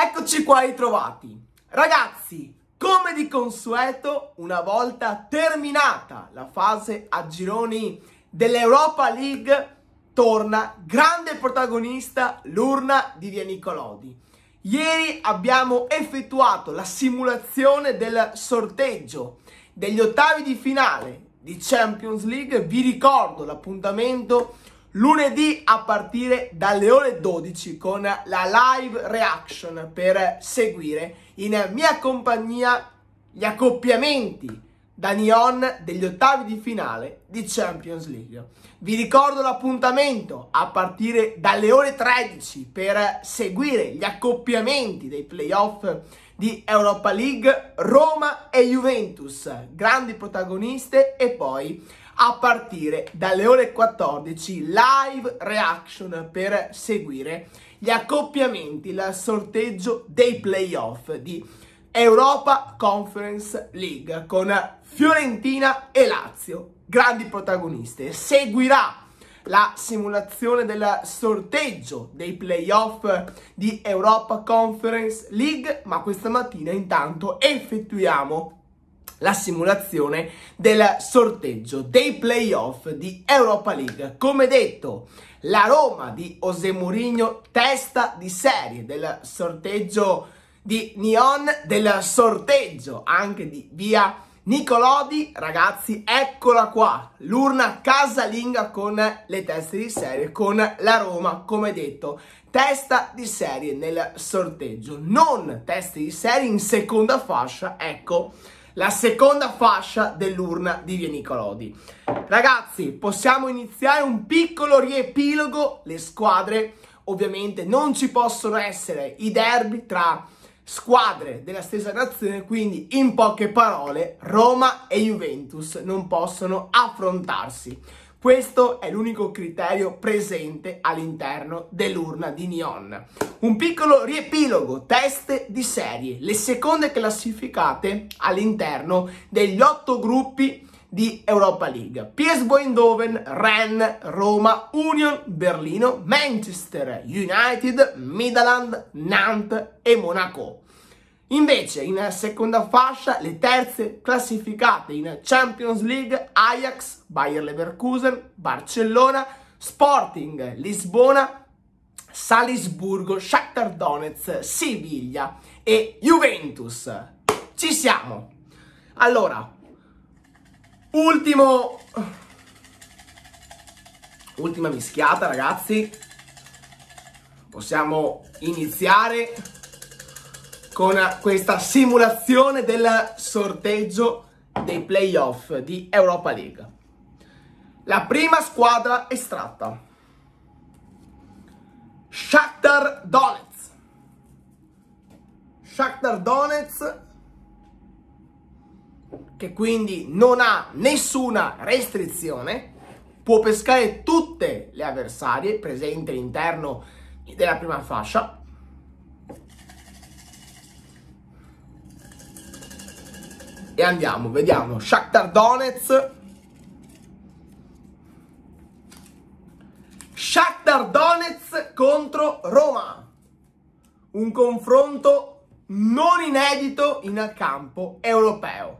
Eccoci qua ritrovati. Ragazzi, come di consueto, una volta terminata la fase a gironi dell'Europa League, torna grande protagonista l'urna di Via Nicolodi. Ieri abbiamo effettuato la simulazione del sorteggio degli ottavi di finale di Champions League. Vi ricordo l'appuntamento lunedì a partire dalle ore 12 con la live reaction per seguire in mia compagnia gli accoppiamenti da Nyon degli ottavi di finale di Champions League. Vi ricordo l'appuntamento a partire dalle ore 13 per seguire gli accoppiamenti dei playoff di Europa League, Roma e Juventus, grandi protagoniste, e poi a partire dalle ore 14 live reaction per seguire gli accoppiamenti, il sorteggio dei playoff di Europa Conference League con Fiorentina e Lazio, grandi protagoniste. Seguirà la simulazione del sorteggio dei playoff di Europa Conference League, ma questa mattina intanto effettuiamo la simulazione del sorteggio dei playoff di Europa League. Come detto, la Roma di José Mourinho, testa di serie del sorteggio di Nyon, del sorteggio anche di Via Nicolodi. Ragazzi, eccola qua, l'urna casalinga con le teste di serie, con la Roma, come detto, testa di serie nel sorteggio, non teste di serie in seconda fascia. Ecco la seconda fascia dell'urna di Via Nicolodi. Ragazzi, possiamo iniziare un piccolo riepilogo. Le squadre, ovviamente, non ci possono essere i derby tra squadre della stessa nazione, quindi in poche parole Roma e Juventus non possono affrontarsi. Questo è l'unico criterio presente all'interno dell'urna di Nyon. Un piccolo riepilogo, teste di serie, le seconde classificate all'interno degli 8 gruppi di Europa League: PSV Eindhoven, Rennes, Roma, Union Berlino, Manchester United, Midtjylland, Nantes e Monaco. Invece in seconda fascia le terze classificate in Champions League: Ajax, Bayer Leverkusen, Barcellona, Sporting Lisbona, Salisburgo, Shakhtar Donetsk, Siviglia e Juventus. Ci siamo. Allora, ultima mischiata, ragazzi. Possiamo iniziare con questa simulazione del sorteggio dei playoff di Europa League. La prima squadra estratta: Shakhtar Donetsk. Shakhtar Donetsk, che quindi non ha nessuna restrizione, può pescare tutte le avversarie presenti all'interno della prima fascia. E andiamo, vediamo. Shakhtar Donetsk. Shakhtar Donetsk contro Roma. Un confronto non inedito in campo europeo.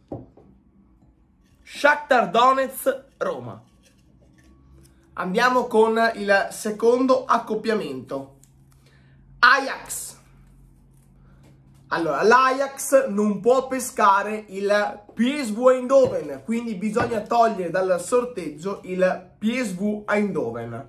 Shakhtar Donetsk, Roma. Andiamo con il secondo accoppiamento. Ajax. Allora, l'Ajax non può pescare il PSV Eindhoven, quindi bisogna togliere dal sorteggio il PSV Eindhoven.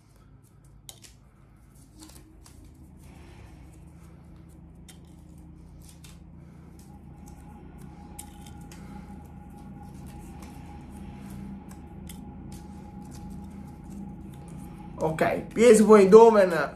Ok, PSV Eindhoven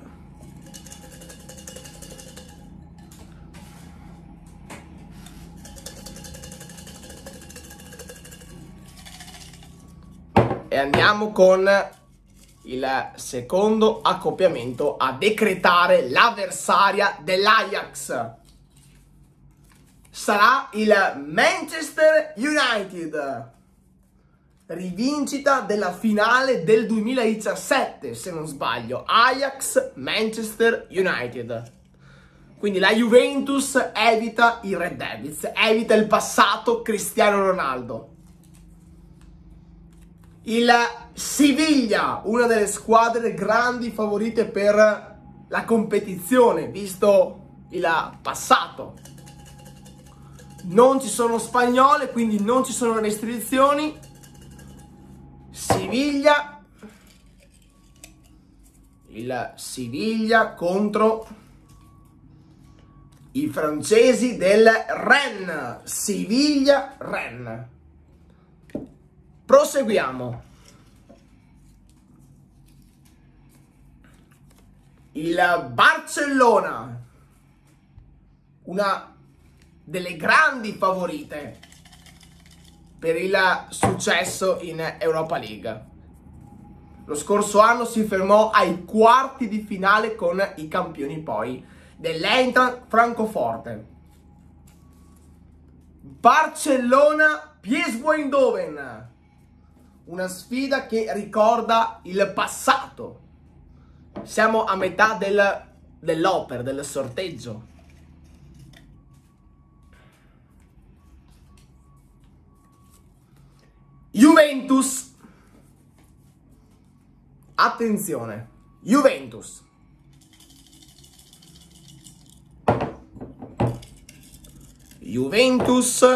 e andiamo con il secondo accoppiamento a decretare l'avversaria dell'Ajax. Sarà il Manchester United, rivincita della finale del 2017, se non sbaglio. Ajax Manchester United. Quindi la Juventus evita i Red Devils, evita il passato Cristiano Ronaldo. Il Siviglia, una delle squadre grandi favorite per la competizione, visto il passato. Non ci sono spagnole, quindi non ci sono restrizioni. Siviglia. Il Siviglia contro i francesi del Rennes. Siviglia-Rennes. Proseguiamo. Il Barcellona, una delle grandi favorite per il successo in Europa League. Lo scorso anno si fermò ai quarti di finale con i campioni poi dell'Eintracht Francoforte. Barcellona-PSV Eindhoven, una sfida che ricorda il passato. Siamo a metà dell'opera, del sorteggio. Juventus. Attenzione, Juventus. Juventus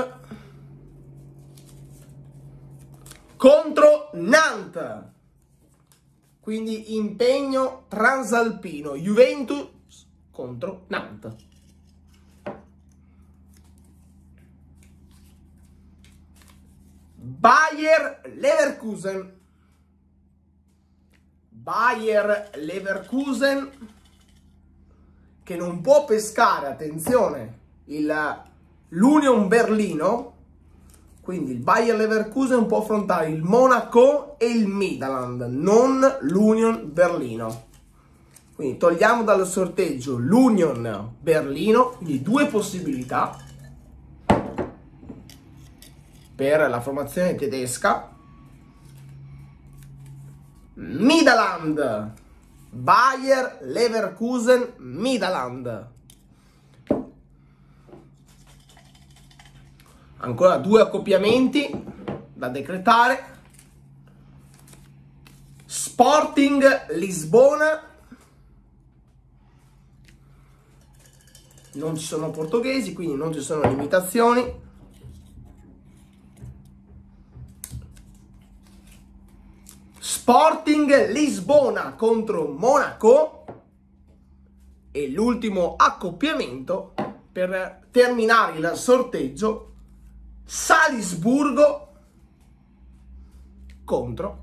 contro Nantes. Quindi impegno transalpino. Juventus contro Nantes. Bayer Leverkusen. Bayer Leverkusen che non può pescare, attenzione, l'Union Berlino. Quindi il Bayer Leverkusen può affrontare il Monaco e il Midland, non l'Union Berlino. Quindi togliamo dal sorteggio l'Union Berlino, quindi due possibilità per la formazione tedesca. Midland, Bayer Leverkusen, Midland. Ancora due accoppiamenti da decretare. Sporting Lisbona. Non ci sono portoghesi, quindi non ci sono limitazioni. Sporting Lisbona contro Monaco. E l'ultimo accoppiamento per terminare il sorteggio. Salisburgo contro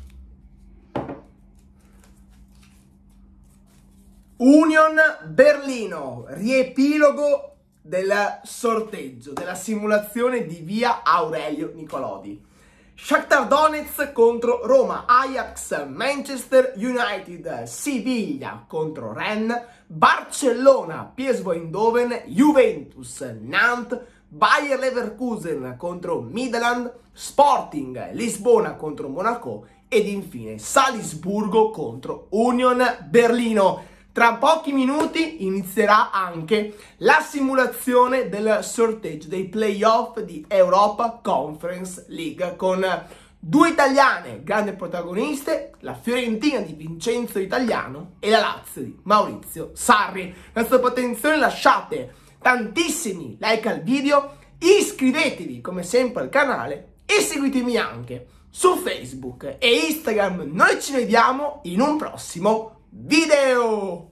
Union Berlino. Riepilogo del sorteggio, della simulazione di via Aurelio Nicolodi. Shakhtar Donetsk contro Roma, Ajax, Manchester United, Siviglia contro Rennes, Barcellona, PSV Eindhoven, Juventus, Nantes, Bayer Leverkusen contro Midland, Sporting Lisbona contro Monaco ed infine Salisburgo contro Union Berlino. Tra pochi minuti inizierà anche la simulazione del sorteggio dei playoff di Europa Conference League con due italiane grandi protagoniste, la Fiorentina di Vincenzo Italiano e la Lazio di Maurizio Sarri. La sua attenzione, lasciate tantissimi like al video, iscrivetevi come sempre al canale e seguitemi anche su Facebook e Instagram. Noi ci vediamo in un prossimo video.